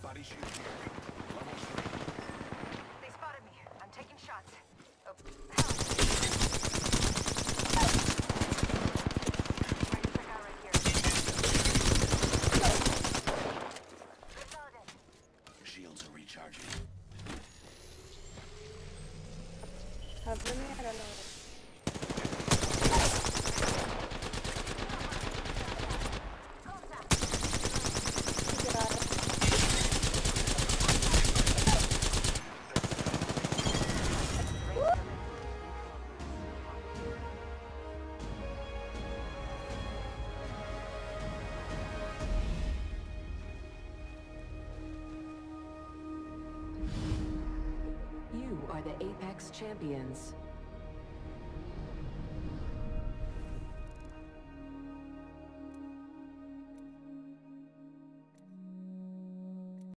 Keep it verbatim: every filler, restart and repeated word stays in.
Body shield here. Level three. They spotted me. I'm taking shots. Oh, help. Trying to check out right here. Reloaded. Shields are recharging. Hazırını yaraladım. You are the Apex Champions.